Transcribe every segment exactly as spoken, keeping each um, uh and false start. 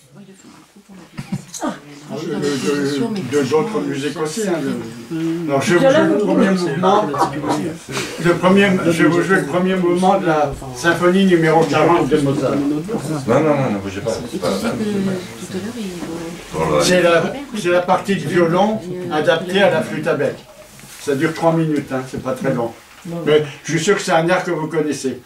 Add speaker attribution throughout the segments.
Speaker 1: de d'autres musiques aussi. Hein, de... Alors, je vais vous jouer le premier mouvement. Le premier, je vais vous jouer le premier mouvement de la symphonie numéro quarante de Mozart.
Speaker 2: Non, non, non, ne bougez pas.
Speaker 1: C'est la, c'est la partie de violon adaptée à la flûte à bec. Ça dure trois minutes, hein, c'est pas très long. Mais je suis sûr que c'est un air que vous connaissez.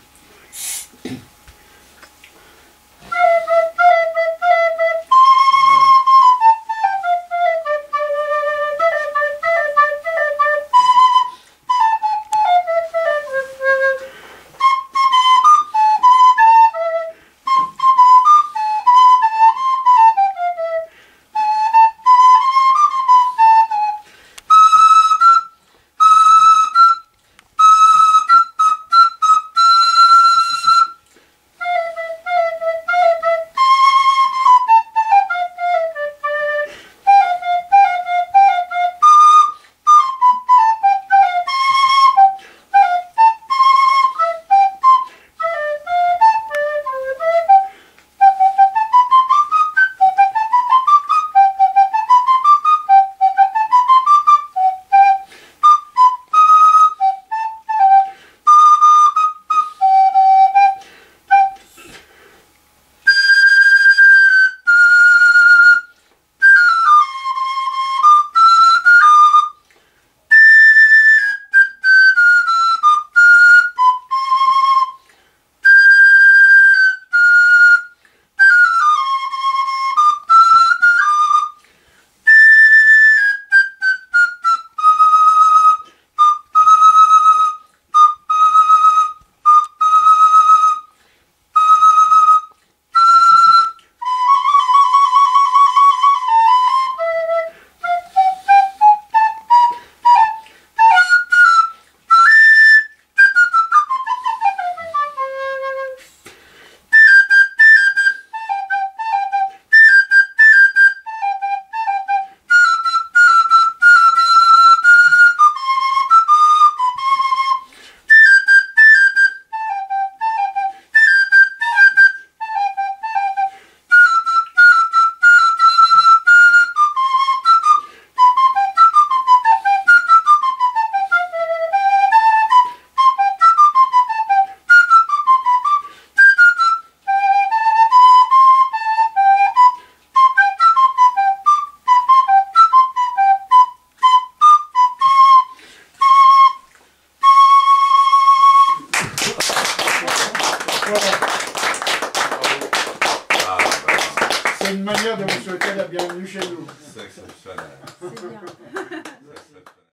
Speaker 1: C'est une manière de vous souhaiter la bienvenue chez nous.
Speaker 2: C'est exceptionnel.
Speaker 3: C'est bien.